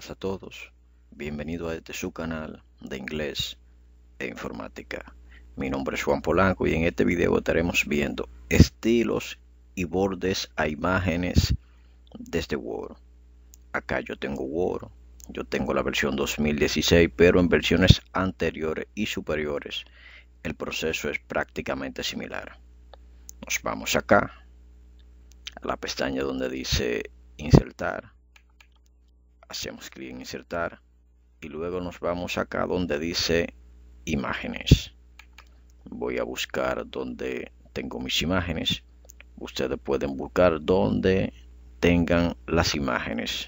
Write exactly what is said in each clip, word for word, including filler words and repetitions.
buenas a todos. Bienvenido a este su canal de inglés e informática. Mi nombre es Juan Polanco y en este video estaremos viendo estilos y bordes a imágenes desde Word. Acá yo tengo Word, yo tengo la versión dos mil dieciséis, pero en versiones anteriores y superiores el proceso es prácticamente similar. Nos vamos acá a la pestaña donde dice insertar. Hacemos clic en insertar y luego nos vamos acá donde dice imágenes. Voy a buscar donde tengo mis imágenes. Ustedes pueden buscar donde tengan las imágenes.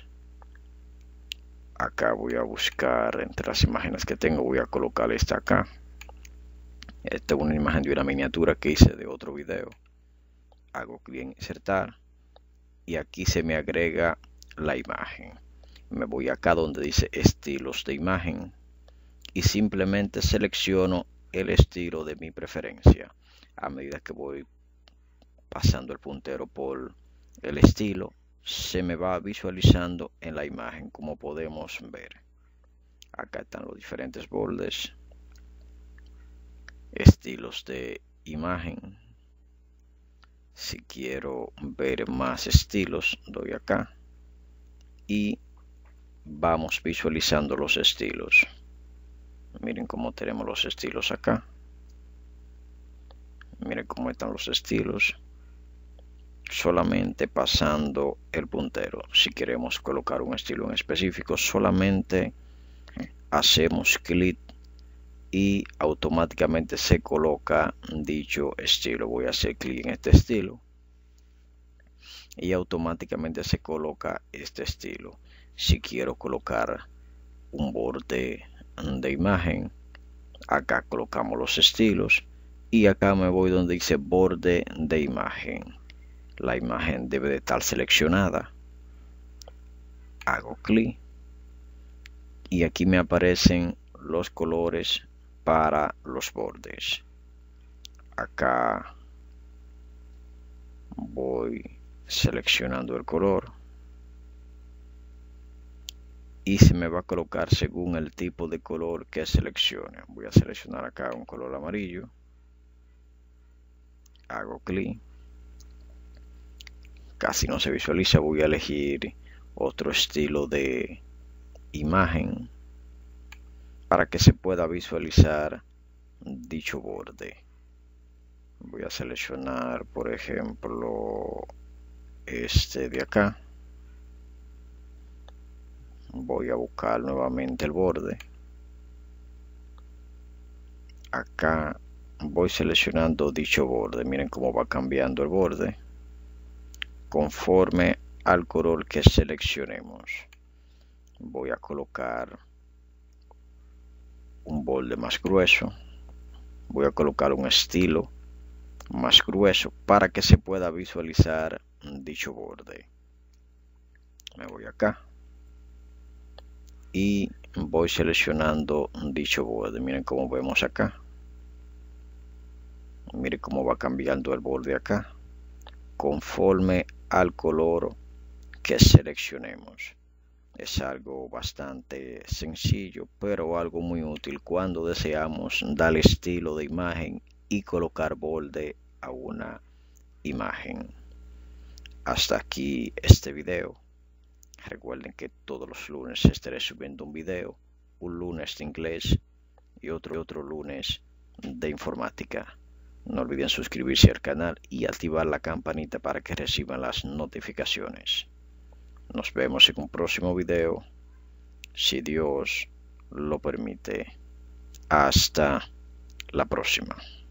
Acá voy a buscar entre las imágenes que tengo, voy a colocar esta acá. Esta es una imagen de una miniatura que hice de otro video. Hago clic en insertar y aquí se me agrega la imagen. Me voy acá donde dice estilos de imagen y simplemente selecciono el estilo de mi preferencia. A medida que voy pasando el puntero por el estilo, se me va visualizando en la imagen, como podemos ver. Acá están los diferentes bordes, estilos de imagen. Si quiero ver más estilos, doy acá y vamos visualizando los estilos. Miren cómo tenemos los estilos acá. Miren cómo están los estilos. Solamente pasando el puntero. Si queremos colocar un estilo en específico, solamente hacemos clic y automáticamente se coloca dicho estilo. Voy a hacer clic en este estilo y automáticamente se coloca este estilo. Si quiero colocar un borde de imagen, acá colocamos los estilos y acá me voy donde dice borde de imagen. La imagen debe de estar seleccionada. Hago clic y aquí me aparecen los colores para los bordes. Acá voy seleccionando el color y se me va a colocar según el tipo de color que seleccione. Voy a seleccionar acá un color amarillo. Hago clic. Casi no se visualiza. Voy a elegir otro estilo de imagen para que se pueda visualizar dicho borde. Voy a seleccionar, por ejemplo, este de acá. Voy a buscar nuevamente el borde. Acá voy seleccionando dicho borde. Miren cómo va cambiando el borde conforme al color que seleccionemos. Voy a colocar un borde más grueso. Voy a colocar un estilo más grueso para que se pueda visualizar dicho borde. Me voy acá y voy seleccionando dicho borde. Miren cómo vemos acá. Miren cómo va cambiando el borde acá conforme al color que seleccionemos. Es algo bastante sencillo, pero algo muy útil cuando deseamos dar estilo de imagen y colocar borde a una imagen. Hasta aquí este video. Recuerden que todos los lunes estaré subiendo un video, un lunes de inglés y otro, otro lunes de informática. No olviden suscribirse al canal y activar la campanita para que reciban las notificaciones. Nos vemos en un próximo video, si Dios lo permite. Hasta la próxima.